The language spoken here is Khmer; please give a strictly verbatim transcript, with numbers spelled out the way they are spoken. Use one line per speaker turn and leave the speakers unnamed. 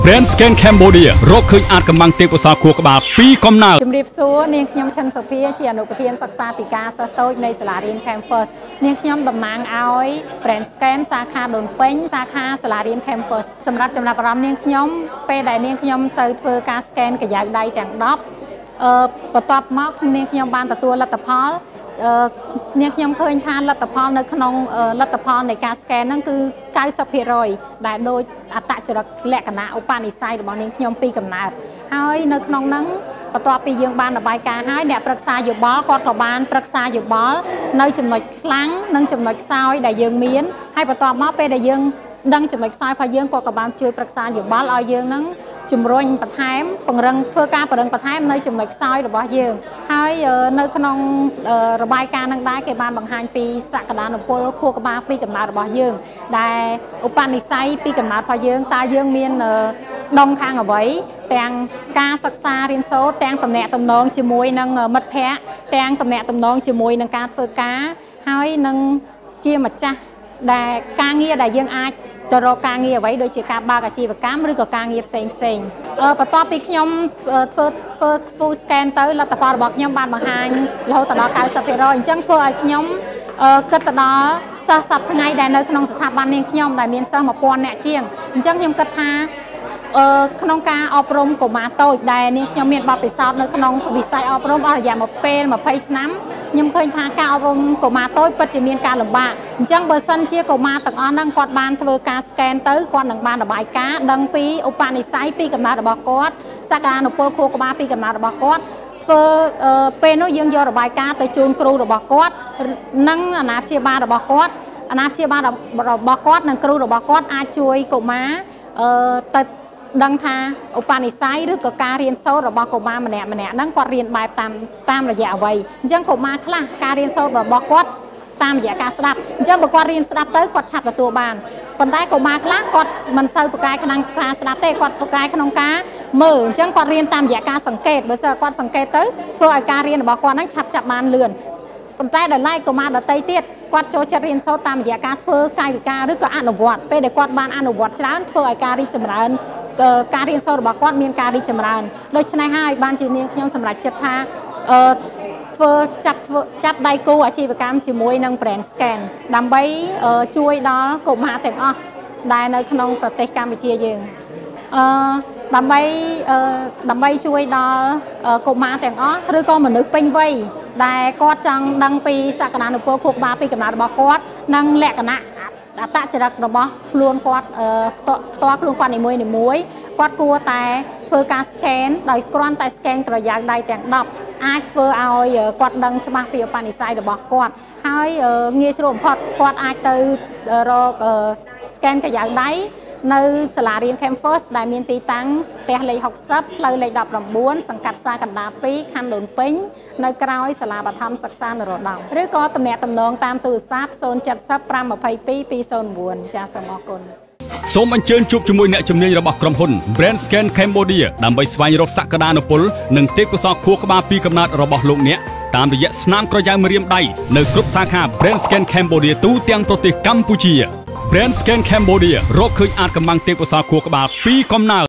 Brand Scan Cambodia รกឃើញអាចកម្លាំងទេពកោសល្យខួរក្បាលពីកំណើតជំរាបសួរនាងខ្ញុំឈិនសុភាជាអនុប្រធានសិក្សាពីការសិស្សតូចនៃសាលារៀន Campus នាងខ្ញុំតំណាងឲ្យ Brand Scan សាខាដូនពេញសាខាសាលារៀន Campus សម្រាប់ចំណាប់អារម្មណ៍នាងខ្ញុំពេលដែលនាងខ្ញុំទៅធ្វើការ scan កាយ៉ៅដៃទាំងដប់អឺបន្ទាប់មកនាងខ្ញុំបានទទួលលទ្ធផលនាងខ្ញុំឃើញថាលទ្ធផលនៅក្នុងលទ្ធផលនៃការ scan ហ្នឹងគឺ 九十ភាគរយ ដែលដូចអត្តចរិតលក្ខណៈឧបនិស្ស័យរបស់នាងខ្ញុំពីកំណើតហើយនៅក្នុងហ្នឹងបន្ទាប់ពីយើងបានរបាយការណ៍ហើយអ្នកប្រឹក្សាយោបល់គាត់ក៏បានប្រឹក្សាយោបល់នៅចំណុចខ្លាំងនិងចំណុចខ្សោយដែលយើងមានហើយបន្ទាប់មកពេលដែលយើងដឹងចំណុចខ្សោយរបស់យើងគាត់ក៏បានជួយប្រឹក្សាយោបល់ឲ្យយើងនឹងជំរុញបន្ថែមពង្រឹងធ្វើការពង្រឹងបន្ថែមនៅចំណុចខ្សោយរបស់យើងហើយនៅក្នុងរបាយការណ៍នឹងដែរគេបានបង្ហាញពីសក្តានុពលខួរក្បាលពីកំណើតរបស់យើងដែលឧបនិស្ស័យពីកំណើតរបស់យើងតើយើងមានដងខាងអ្វីទាំងការសិក្សារៀនសូត្រទាំងតំណែងតំណងជាមួយនឹងមិត្តភ័ក្តិទាំងតំណែងតំណងជាមួយនឹងការធ្វើការហើយនឹងជាម្ចាស់ដែលការងារដែលយើងអាចទៅរកការងារអ្វីដូចជាការបើកអាជីវកម្មឬក៏ការងារផ្សេងផ្សេងបន្ទាប់ពីខ្ញុំធ្វើធ្វើ full scan ទៅលទ្ធផលរបស់ខ្ញុំបានបង្ហាញរហូតដល់ 九十ភាគរយ អញ្ចឹងធ្វើឲ្យខ្ញុំគិតទៅដល់សិស្សសប្តាហ៍ថ្ងៃដែលនៅក្នុងស្ថាប័ននាងខ្ញុំដែលមានសិស្ស một nghìn នាក់ជាងអញ្ចឹងខ្ញុំគិតថាក្នុងការអប់រំកុមារតូចដែលនាងខ្ញុំមានបទពិសោធន៍នៅក្នុងវិស័យអប់រំអស់រយៈពេល ยี่สิบ ឆ្នាំខ្ញុំឃើញថាការអប់រំកុមារតូចពិតជាមានការលំបាកអញ្ចឹងបើសិនជាកុមារទាំងអស់ហ្នឹងគាត់បានធ្វើការ scan ទៅគាត់នឹងបានរបាយការណ៍ដឹងពីឧបនិស្ស័យពីកំណើតរបស់គាត់សក្តានុពលខួរក្បាលពីកំណើតរបស់គាត់ធ្វើពេលនោះយើងយករបាយការណ៍ទៅជូនគ្រូរបស់គាត់និងអាណាព្យាបាលរបស់គាត់អាណាព្យាបាលរបស់គាត់និងគ្រូរបស់គាត់អាចជួយកុមារទៅដឹងថាឧបនិស្ស័យឬក៏ការរៀនសូត្ររបស់កុមារម្នាក់ម្នាក់ហ្នឹងគាត់រៀនបែបតាមតាមរយៈអ្វីអញ្ចឹងកុមារខ្លះការរៀនសូត្ររបស់គាត់តាមរយៈការស្ដាប់អញ្ចឹងបើគាត់រៀនស្ដាប់ទៅគាត់ឆាប់ទទួលបានប៉ុន្តែកុមារខ្លះគាត់មិនសូវប្រកែកក្នុងការស្ដាប់ទេគាត់ប្រកែកក្នុងការមើលអញ្ចឹងគាត់រៀនតាមរយៈការសង្កេតបើសិនគាត់សង្កេតទៅធ្វើឲ្យការរៀនរបស់គាត់ហ្នឹងឆាប់ចាប់បានលឿនប៉ុន្តែដល់ឡែកកុមារដទៃទៀតគាត់ចូលចិត្តរៀនសូត្រតាមរយៈការធ្វើកាយវិការឬក៏អនុវត្តពេលដែលគាត់បានអនុវត្តច្រើនធ្វើឲ្យការរីកចម្រើនការរៀនសូត្ររបស់គាត់មានការរីកចម្រើនដូច្នេះហើយបានជានាងខ្ញុំសម្រេចចិត្តថាអឺធ្វើចាប់ធ្វើចាប់ដៃគូអាជីវកម្មជាមួយនឹង Brand Scan ដើម្បីជួយដល់កុមារទាំងអស់ដែលនៅក្នុងប្រទេសកម្ពុជាយើងអឺដើម្បីដើម្បីជួយដល់កុមារទាំងអស់ឬក៏មនុស្សពេញវ័យដែលគាត់ចង់ដឹងពីសក្តានុពលខួរក្បាលពីកំណើតរបស់គាត់និងលក្ខណៈអត្តចរិតរបស់ខ្លួនគាត់ផ្ទាល់ខ្លួនគាត់នីមួយនីមួយគាត់គួរតែធ្វើការ scan ដោយគ្រាន់តែ scan ក្រយៅដៃទាំងដប់អាចធ្វើឲ្យគាត់ដឹងច្បាស់ពីឧបនិស្ស័យរបស់គាត់ហើយងាយស្រួលបំផុតគាត់អាចទៅរក scan ក្រយៅដៃនៅសាលារៀន Campus ដែលមានទីតាំងផ្ទះលេខ หกสิบ ផ្លូវលេខ ដប់ប្រាំបួន សង្កាត់សាកណ្ដាល ពីរ ខណ្ឌដូនពេញនៅក្រោយសាលាបឋមសិក្សានរោត្តមឬក៏ទំនាក់ទំនងតាមទូរស័ព្ទ ศูนย์ เจ็ด ศูนย์ ห้า ยี่ สอง ปี ศูนย์ 9 ចាសសូមអរគុណសូមអញ្ជើញជួបជាមួយអ្នកជំនាញរបស់ក្រុមហ៊ុន Brand Scan Cambodia ដើម្បីស្វែងរកសក្តានុពលនិងទេពកោសល្យខួរក្បាលពីកំណើតរបស់លោកអ្នកតាមរយៈស្នាមក្រយៅម្រាមដៃនៅគ្រប់សាខា Brand Scan Cambodia ទូទាំងប្រទេសកម្ពុជា Brand Scan Cambodia រកឃើញអាចកម្លាំងទេពកោសល្យខួរក្បាលពីកំណើត